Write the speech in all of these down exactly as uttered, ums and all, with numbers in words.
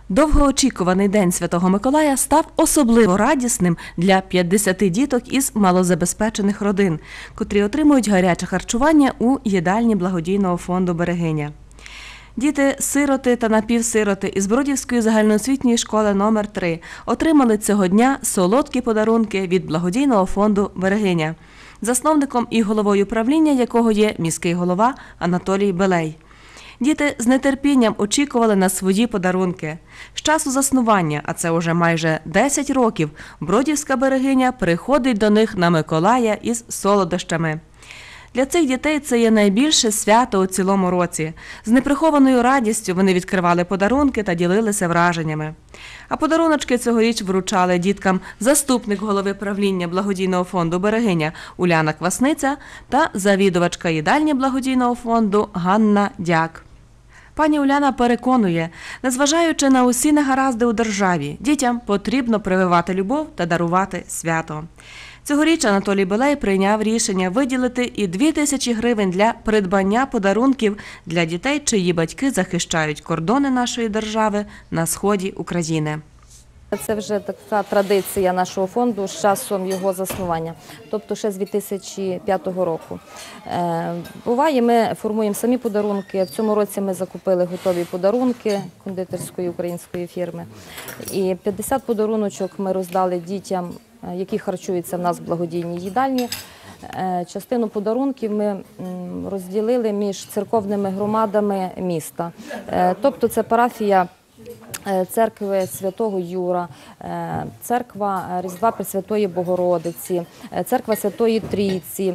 Довгоочікуваний День Святого Миколая став особливо радісним для п'ятдесяти діток із малозабезпечених родин, котрі отримують гаряче харчування у їдальні благодійного фонду «Берегиня». Діти-сироти та напівсироти із Бродівської загальноосвітньої школи номер три отримали цього дня солодкі подарунки від благодійного фонду «Берегиня», засновником і головою правління якого є міський голова Анатолій Белей. Діти з нетерпінням очікували на свої подарунки. З часу заснування, а це вже майже десять років, Бродівська «Берегиня» приходить до них на Миколая із солодощами. Для цих дітей це є найбільше свято у цілому році. З неприхованою радістю вони відкривали подарунки та ділилися враженнями. А подаруночки цьогоріч вручали діткам заступник голови правління благодійного фонду «Берегиня» Уляна Квасниця та завідувачка їдальні благодійного фонду Ганна Дяк. Пані Уляна переконує, незважаючи на усі негаразди у державі, дітям потрібно прививати любов та дарувати свято. Цьогоріч Анатолій Белей прийняв рішення виділити і дві тисячі гривень для придбання подарунків для дітей, чиї батьки захищають кордони нашої держави на сході України. Це вже така традиція нашого фонду з часом його заснування, тобто ще з дві тисячі п'ятого року. Буває, ми формуємо самі подарунки. В цьому році ми закупили готові подарунки кондитерської української фірми. І п'ятдесят подаруночок ми роздали дітям, які харчуються в нас в благодійній їдальні. Частину подарунків ми розділили між церковними громадами міста. Тобто це парафія церкви Святого Юра, церква Різдва Пресвятої Богородиці, церква Святої Трійці,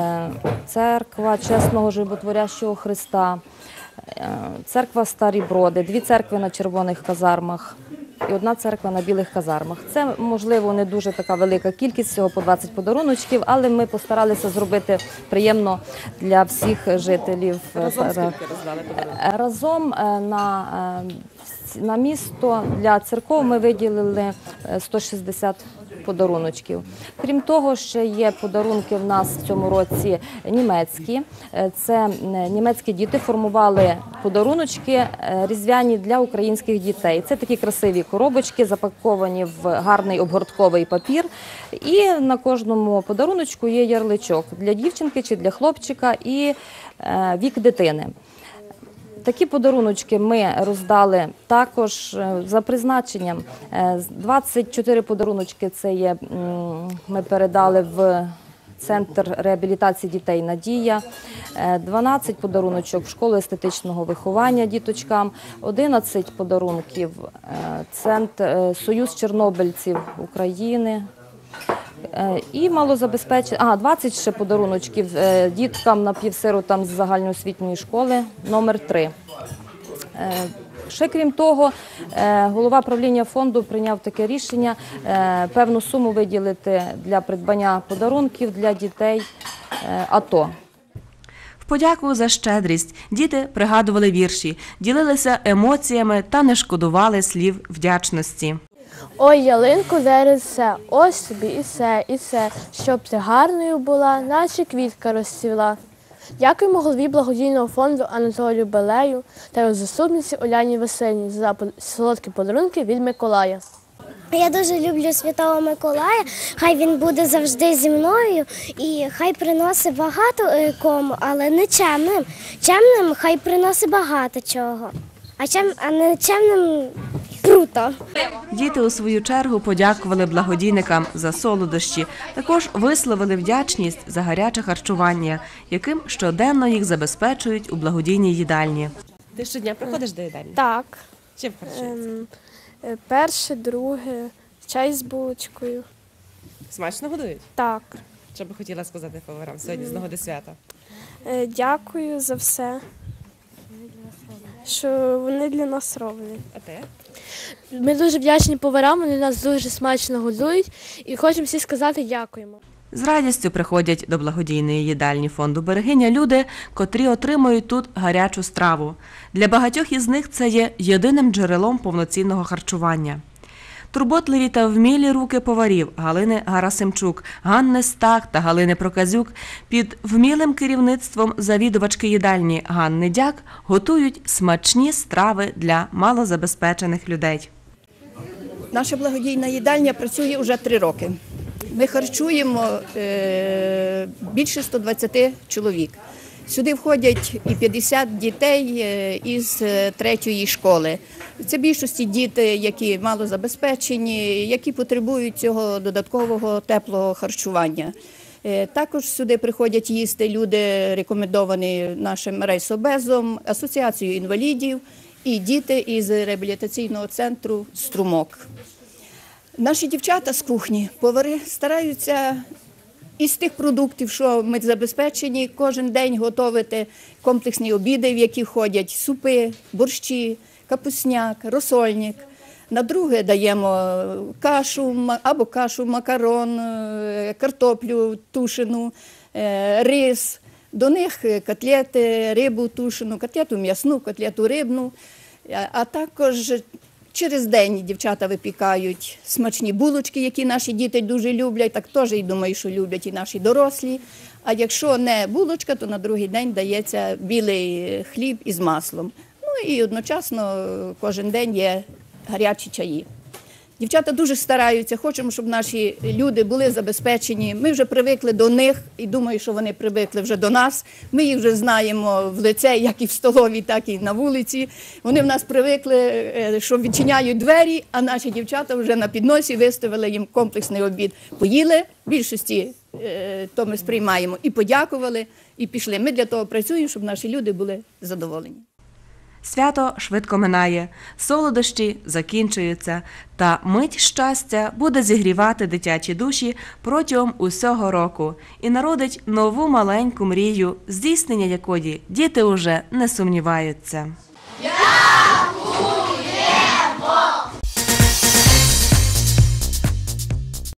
церква Чесного Животворящого Христа, церква Старі Броди, дві церкви на червоних казармах і одна церква на білих казармах. Це, можливо, не дуже така велика кількість, всього по двадцять подаруночків, але ми постаралися зробити приємно для всіх жителів. Разом скільки роздали подарунки? Разом на, на місто для церков ми виділили сто шістдесят подаруночків. Крім того, ще є подарунки в нас в цьому році німецькі. Це німецькі діти формували подаруночки різдвяні для українських дітей. Це такі красиві коробочки, запаковані в гарний обгортковий папір. І на кожному подаруночку є ярличок для дівчинки чи для хлопчика і вік дитини. Такі подаруночки ми роздали також за призначенням. двадцять чотири подаруночки це є, ми передали в Центр реабілітації дітей «Надія», дванадцять подаруночок в школу естетичного виховання діточкам, одинадцять подарунків Центр Союз чорнобильців України. І малозабезпечені, а, двадцять ще подаруночків діткам напівсиротам з загальноосвітньої школи номер три. Ще крім того, голова правління фонду прийняв таке рішення певну суму виділити для придбання подарунків для дітей АТО. В подяку за щедрість діти пригадували вірші, ділилися емоціями та не шкодували слів вдячності. Ой, ялинку деревце, ось собі і все, і все, щоб ти гарною була, наче квітка розцвіла. Дякуємо голові благодійного фонду Анатолію Белею та його заступниці Уляні Васильівні за солодкі подарунки від Миколая. Я дуже люблю Святого Миколая, хай він буде завжди зі мною і хай приносить багато кому, але не чемним. Чемним хай приносить багато чого, а, чем, а не чемним круто. Діти у свою чергу подякували благодійникам за солодощі, також висловили вдячність за гаряче харчування, яким щоденно їх забезпечують у благодійній їдальні. Ти щодня приходиш до їдальні? Так. Чим харчуєшся? Ем, перше, друге, чай з булочкою. Смачно годують? Так. Що би хотіла сказати поварам сьогодні з нагоди свята? Е, дякую за все, що вони для нас роблять. А ти? Ми дуже вдячні поварам, вони нас дуже смачно годують і хочемо всі сказати дякуємо. З радістю приходять до благодійної їдальні фонду «Берегиня» люди, котрі отримують тут гарячу страву. Для багатьох із них це є єдиним джерелом повноцінного харчування. Турботливі та вмілі руки поварів Галини Гарасимчук, Ганни Стах та Галини Проказюк під вмілим керівництвом завідувачки їдальні Ганни Дяк готують смачні страви для малозабезпечених людей. Наша благодійна їдальня працює вже три роки. Ми харчуємо е, більше ста двадцяти чоловік. Сюди входять і п'ятдесят дітей із третьої школи. Це більшості діти, які малозабезпечені, які потребують цього додаткового теплого харчування. Також сюди приходять їсти люди, рекомендовані нашим райсобезом, асоціацією інвалідів і діти із реабілітаційного центру «Струмок». Наші дівчата з кухні, повари, стараються із тих продуктів, що ми забезпечені, кожен день готувати комплексні обіди, в які входять супи, борщі, капусняк, розсольник. На друге даємо кашу або кашу, макарон, картоплю тушену, рис. До них котлети, рибу тушену, котлету м'ясну, котлету рибну. А також через день дівчата випікають смачні булочки, які наші діти дуже люблять, так теж, і думаю, що люблять і наші дорослі. А якщо не булочка, то на другий день дається білий хліб із маслом. Ну і одночасно кожен день є гарячі чаї. Дівчата дуже стараються, хочемо, щоб наші люди були забезпечені. Ми вже привикли до них і думаю, що вони привикли вже до нас. Ми їх вже знаємо в лице, як і в столовій, так і на вулиці. Вони в нас привикли, що відчиняють двері, а наші дівчата вже на підносі виставили їм комплексний обід. Поїли, в більшості то ми сприймаємо, і подякували, і пішли. Ми для того працюємо, щоб наші люди були задоволені. Свято швидко минає, солодощі закінчуються, та мить щастя буде зігрівати дитячі душі протягом усього року і народить нову маленьку мрію, здійснення якої діти уже не сумніваються.